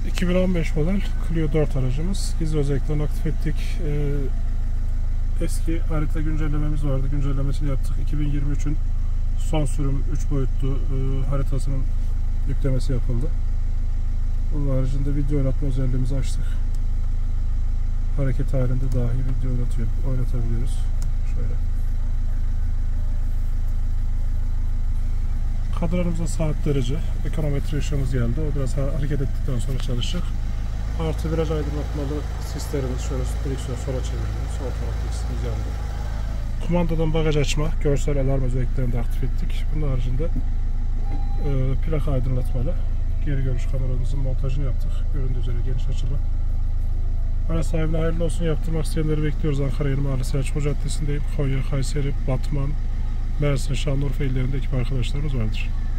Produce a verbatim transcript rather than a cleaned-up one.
iki bin on beş model Clio dört aracımız. Gizli özelliklerini aktif ettik. Ee, eski harita güncellememiz vardı. Güncellemesini yaptık. iki bin yirmi üçün son sürüm üç boyutlu e, haritasının yüklemesi yapıldı. Bunun haricinde video oynatma özelliğimizi açtık. Hareket halinde dahi video oynatıyor, oynatabiliyoruz. Şöyle. Kadranımıza saat derece, ekonometre ışığımız geldi. O biraz hareket ettikten sonra çalışacak. Artı viraj aydınlatmalı sislerimiz, şöyle direksiyon sola çevirdim. Sol tarafta sisimiz yandı. Kumandadan bagaj açma, görsel alarm özelliklerini de aktif ettik. Bunun haricinde e, plaka aydınlatmalı. Geri görüş kameramızın montajını yaptık. Göründüğü üzere geniş açılı. Araç sahibine hayırlı olsun. Yaptırmak isteyenleri bekliyoruz. Ankara Yeni Mahalle Selçuklu Caddesi'ndeyim. Konya, Kayseri, Batman, Mersin, Şanlıurfa illerinde ekip arkadaşlarımız vardır.